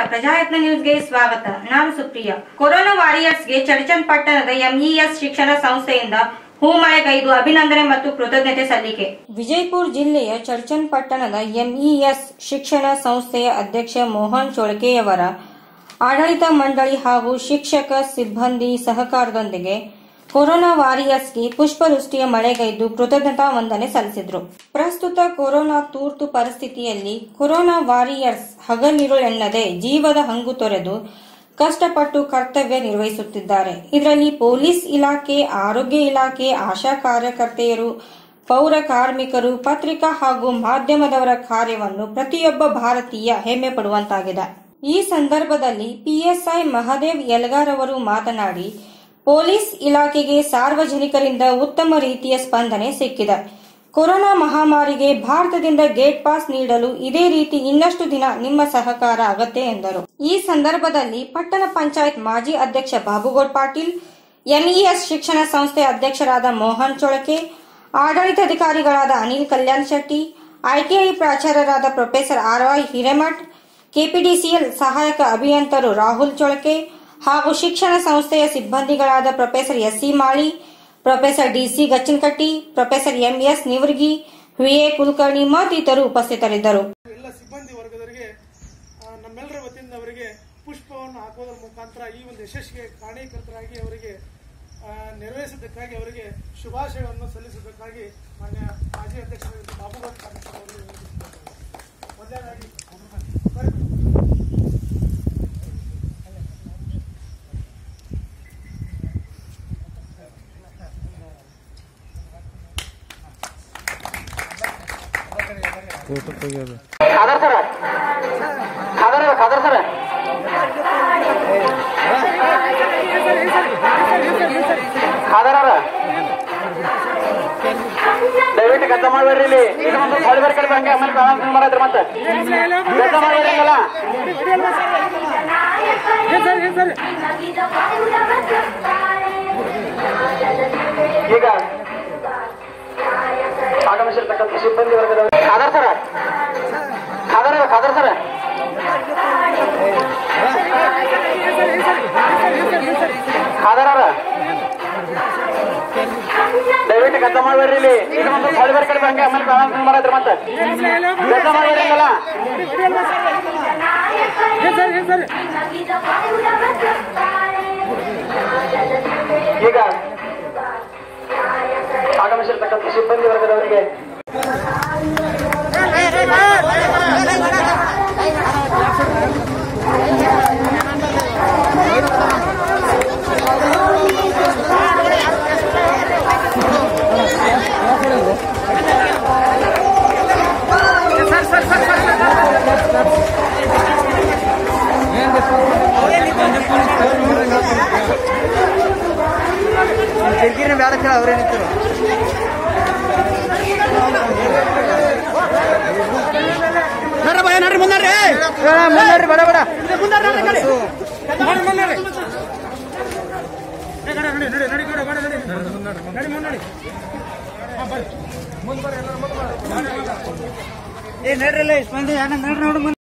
ಪ್ರಜಾಯತ್ನ ನ್ಯೂಸ್ಗೆ ಸ್ವಾಗತ. ನಾನು ಸುಪ್ರಿಯಾ. ಕೊರೋನಾ ವಾರಿಯರ್ಸ್ಗೆ ಚಡಚನಪಟ್ಟಣದ ಎಂಇಎಸ್ ಶಿಕ್ಷಣ ಸಂಸ್ಥೆಯಿಂದ ಹೂಮಳೆಗೈದು ಅಭಿನಂದನೆ ಮತ್ತು ಕೃತಜ್ಞತೆ ಸಲ್ಲಿಕೆ. ವಿಜಯಪುರ ಜಿಲ್ಲೆಯ ಚಡಚನಪಟ್ಟಣದ ಎಂಇಎಸ್ ಶಿಕ್ಷಣ ಸಂಸ್ಥೆಯ ಅಧ್ಯಕ್ಷ ಮೋಹನ್ ಚೋಳಕೆಯವರ ಆಡಳಿತ ಮಂಡಳಿ ಹಾಗೂ ಶಿಕ್ಷಕ ಸಿಬ್ಬಂದಿ ಸಹಕಾರದೊಂದಿಗೆ ಕೊರೋನಾ ವಾರಿಯರ್ಸ್ಗೆ ಪುಷ್ಪವೃಷ್ಟಿಯ ಮಳೆಗೈದು ಕೃತಜ್ಞತಾ ವಂದನೆ ಸಲ್ಲಿಸಿದರು. ಪ್ರಸ್ತುತ ಕೊರೋನಾ ತುರ್ತು ಪರಿಸ್ಥಿತಿಯಲ್ಲಿ ಕೊರೋನಾ ವಾರಿಯರ್ಸ್ ಹಗಲಿರುಳೆನ್ನದೆ ಜೀವದ ಹಂಗು ತೊರೆದು ಕಷ್ಟಪಟ್ಟು ಕರ್ತವ್ಯ ನಿರ್ವಹಿಸುತ್ತಿದ್ದಾರೆ. ಇದರಲ್ಲಿ ಪೊಲೀಸ್ ಇಲಾಖೆ, ಆರೋಗ್ಯ ಇಲಾಖೆ, ಆಶಾ ಕಾರ್ಯಕರ್ತೆಯರು, ಪೌರ ಕಾರ್ಮಿಕರು, ಪತ್ರಿಕಾ ಹಾಗೂ ಮಾಧ್ಯಮದವರ ಕಾರ್ಯವನ್ನು ಪ್ರತಿಯೊಬ್ಬ ಭಾರತೀಯ ಹೆಮ್ಮೆ ಪಡುವಂತಾಗಿದೆ. ಈ ಸಂದರ್ಭದಲ್ಲಿ ಪಿಎಸ್ಐ ಮಹದೇವ್ ಯಲಗಾರ್ ಅವರು ಮಾತನಾಡಿ, ಪೊಲೀಸ್ ಇಲಾಖೆಗೆ ಸಾರ್ವಜನಿಕರಿಂದ ಉತ್ತಮ ರೀತಿಯ ಸ್ಪಂದನೆ ಸಿಕ್ಕಿದೆ. ಕೊರೋನಾ ಮಹಾಮಾರಿಗೆ ಭಾರತದಿಂದ ಗೇಟ್ ಪಾಸ್ ನೀಡಲು ಇದೇ ರೀತಿ ಇನ್ನಷ್ಟು ದಿನ ನಿಮ್ಮ ಸಹಕಾರ ಅಗತ್ಯ ಎಂದರು. ಈ ಸಂದರ್ಭದಲ್ಲಿ ಪಟ್ಟಣ ಪಂಚಾಯತ್ ಮಾಜಿ ಅಧ್ಯಕ್ಷ ಬಾಬುಗೌಡ್ ಪಾಟೀಲ್, ಎಂಇಎಸ್ ಶಿಕ್ಷಣ ಸಂಸ್ಥೆ ಅಧ್ಯಕ್ಷರಾದ ಮೋಹನ್ ಚೋಳಕೆ, ಆಡಳಿತಾಧಿಕಾರಿಗಳಾದ ಅನಿಲ್ ಕಲ್ಯಾಣ್ ಶೆಟ್ಟಿ, ಐಟಿಐ ಪ್ರಾಚಾರ್ಯರಾದ ಪ್ರೊಫೆಸರ್ ಆರ್.ವೈ. ಹಿರೇಮಠ್, ಕೆಪಿಡಿಸಿಎಲ್ ಸಹಾಯಕ ಅಭಿಯಂತರು ರಾಹುಲ್ ಚೋಳಕೆ ಹಾಗೂ ಶಿಕ್ಷಣ ಸಂಸ್ಥೆಯ ಸಿಬ್ಬಂದಿಗಳಾದ professor S C. Mali, professor D C. Gachchanakatti, professor M S. Nivargi, V A. Kulkarni ಮತ್ತಿತರರು ಉಪಸ್ಥಿತರಿದ್ದರು. ಎಲ್ಲ ಸಿಬ್ಬಂದಿ ವರ್ಗದವರಿಗೆ ನಮ್ಮೆಲ್ಲರ ವತಿಯಿಂದ ಅವರಿಗೆ ಪುಷ್ಪವನ್ನು ಹಾಕೋದ್ರ ಮುಖಾಂತರ ಈ ಒಂದು ಯಶಸ್ಸಿಗೆ ಕಾರಣೀಕರ್ತರಾಗಿ ಅವರಿಗೆ ನೆರವೇರಿಸಿದ್ದಕ್ಕಾಗಿ ಅವರಿಗೆ ಶುಭಾಶಯವನ್ನು ಸಲ್ಲಿಸಬೇಕಾಗಿ ಮಾನ್ಯ ಮಾಜಿ ಅಧ್ಯಕ್ಷರಾದ ಬಾಬುಗೌಡ್ ಪಾಟೀಲ್ ಅವರು ಮೊದಲನೇದಾಗಿ खादर सर ದಯವಿಟ್ಟು ಕೆಲಸ ಮಾಡಬೇಡ್ರಿ. ಇಲ್ಲಿ ಈಗ ಒಂದು ಹೊಳಬರ್ ಕಡೆ ಹಂಗೆ ಆಮೇಲೆ ಪ್ರಾರಂಭ ಮಾಡಿದ್ರೆ ಮತ್ತೆ ಕೆಲಸ ಮಾಡಬೇಡ್ರಿಲ್ಲ. ಈಗ ಆಗಮಿಸಿರ್ತಕ್ಕಂಥ ಸಿಬ್ಬಂದಿ ವರ್ಗದವರು ಖಾದರ್ ಸರ್ ದಯವಿಟ್ಟು ಕೆಲಸ ಮಾಡಬೇಡ್ರಿ. ಇಲ್ಲಿ ಈಗ ಒಂದು ಹೊಳಬರ್ ಕಡೆ ಹಂಗೆ ಆಮೇಲೆ ಪ್ರಾರಂಭ ಮಾಡಿದ್ರೆ ಮತ್ತೆ ಕೆಲಸ ಮಾಡಬೇಡ್ರಿಲ್ಲ. ಈಗ ಆಗಮಿಸಿರ್ತಕ್ಕಂಥ ಸಿಬ್ಬಂದಿ ವರ್ಗದವರಿಗೆ ಕಿರಿಕಿರಿ ಬೇಡ ಕೇಳ ಅವರೇ ನಿಂತರು. ನಡ್ರಿ ಮುಂದಾಡ್ರಿ ಬಡ ಬಡ ಏ ನಡ್ರಲ್ಲ ಸ್ಪಂದಿ ನೋಡು.